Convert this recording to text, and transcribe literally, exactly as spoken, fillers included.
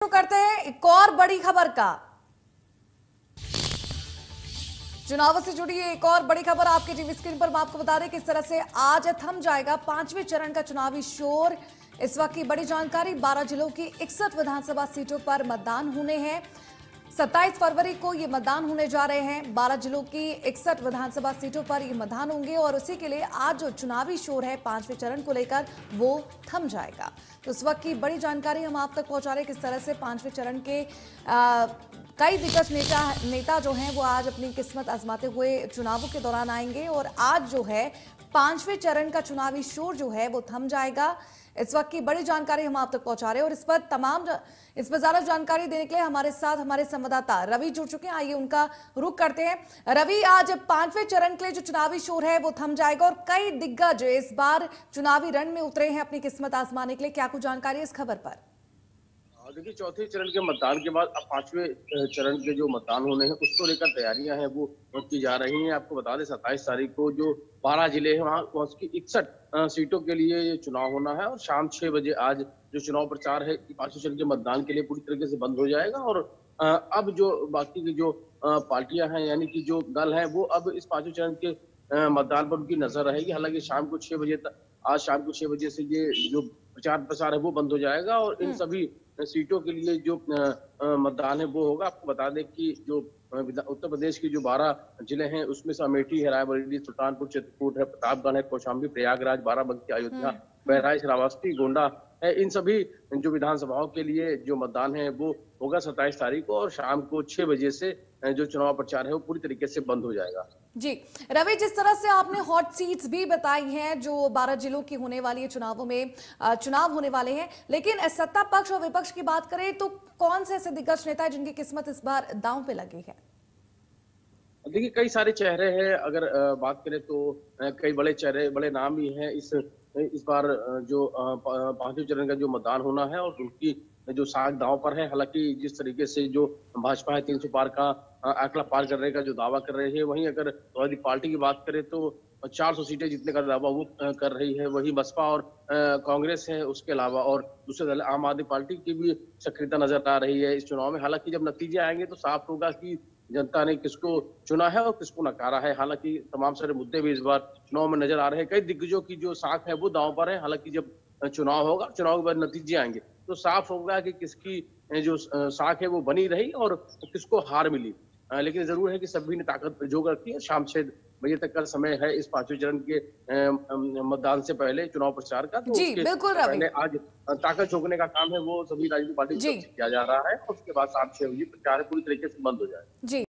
करते हैं एक और बड़ी खबर का। चुनाव से जुड़ी एक और बड़ी खबर आपके टीवी स्क्रीन पर। मैं आपको बता दें किस तरह से आज थम जाएगा पांचवें चरण का चुनावी शोर। इस वक्त की बड़ी जानकारी, बारह जिलों की इकसठ विधानसभा सीटों पर मतदान होने हैं। सत्ताईस फरवरी को ये मतदान होने जा रहे हैं। बारह जिलों की इकसठ विधानसभा सीटों पर ये मतदान होंगे और उसी के लिए आज जो चुनावी शोर है पांचवें चरण को लेकर वो थम जाएगा। तो इस वक्त की बड़ी जानकारी हम आप तक पहुंचा रहे हैं किस तरह से पांचवें चरण के आ, कई दिग्गज नेता नेता जो हैं वो आज अपनी किस्मत आजमाते हुए चुनावों के दौरान आएंगे और आज जो है पांचवें चरण का चुनावी शोर जो है वो थम जाएगा। इस वक्त की बड़ी जानकारी हम आप तक पहुंचा रहे हैं और इस पर तमाम इस पर ज्यादा जानकारी देने के लिए हमारे साथ हमारे संवाददाता रवि जुड़ चुके हैं। आइए उनका रुख करते हैं। रवि, आज पांचवें चरण के लिए जो चुनावी शोर है वो थम जाएगा और कई दिग्गज इस बार चुनावी रण में उतरे हैं अपनी किस्मत आजमाने के लिए। क्या कुछ जानकारी है इस खबर पर? देखिए, चौथे चरण के मतदान के बाद अब पांचवें चरण के जो मतदान होने हैं उसको लेकर तैयारियां हैं वो की जा रही हैं। आपको बता दें सत्ताईस तारीख को जो बारह जिले हैं वहाँ उसकी इकसठ सीटों के लिए ये चुनाव होना है और शाम छह बजे आज जो चुनाव प्रचार है पांचवें चरण के मतदान के लिए पूरी तरीके से बंद हो जाएगा। और अब जो बाकी की जो पार्टियां हैं यानी कि जो दल है वो अब इस पांचवें चरण के मतदान पर उनकी नजर रहेगी। हालांकि शाम को छह बजे तक आज शाम को छह बजे से ये जो प्रचार प्रसार है वो बंद हो जाएगा और इन सभी सीटों के लिए जो मतदान है वो होगा। आपको बता दें कि जो उत्तर प्रदेश की जो बारह जिले हैं उसमें से अमेठी है, रायबरेली, सुल्तानपुर, चित्रकूट है, प्रतापगढ़ है, कौशाम्बी, प्रयागराज, बाराबंकी, अयोध्या, बहराइच, श्रावस्ती, गोंडा है। इन सभी जो विधानसभाओं के लिए जो मतदान है वो होगा सत्ताईस तारीख को और शाम को छह बजे से जो चुनाव प्रचार है वो पूरी तरीके से बंद हो जाएगा। जी रवि, जिस तरह से आपने हॉट सीट्स भी बताई हैं जो बारह जिलों की होने वाली है, चुनावों में चुनाव होने वाले हैं, लेकिन सत्ता पक्ष और विपक्ष की बात करें तो कौन से ऐसे दिग्गज नेता है जिनकी किस्मत इस बार दांव पे लगी है? देखिए, कई सारे चेहरे हैं। अगर बात करें तो कई बड़े चेहरे, बड़े नाम भी हैं इस इस बार जो पांचवें चरण का जो मतदान होना है और उनकी जो साख दांव पर है। हालांकि जिस तरीके से जो भाजपा है तीन सौ पार का आंकड़ा पार करने का जो दावा कर रही है, वहीं अगर समाजवादी पार्टी की बात करें तो चार सौ सीटें जीतने का दावा वो कर रही है। वही बसपा और कांग्रेस है उसके अलावा, और दूसरे दल आम आदमी पार्टी की भी सक्रियता नजर आ रही है इस चुनाव में। हालांकि जब नतीजे आएंगे तो साफ होगा कि जनता ने किसको चुना है और किसको नकारा है। हालांकि तमाम सारे मुद्दे भी इस बार चुनाव में नजर आ रहे हैं। कई दिग्गजों की जो साख है वो दांव पर है। हालांकि जब चुनाव होगा, चुनाव के बाद नतीजे आएंगे तो साफ होगा कि किसकी जो साख है वो बनी रही और किसको हार मिली। लेकिन जरूर है कि सभी ने ताकत जोग रखी है। शाम छह बजे तक का समय है इस पांचवें चरण के मतदान से पहले चुनाव प्रचार का। तो जी बिल्कुल रवि, आज ताकत झोंकने का काम है वो सभी राजनीतिक पार्टी किया जा रहा है और उसके बाद शाम छह बजे प्रचार पूरी तरीके से बंद हो जाए। जी।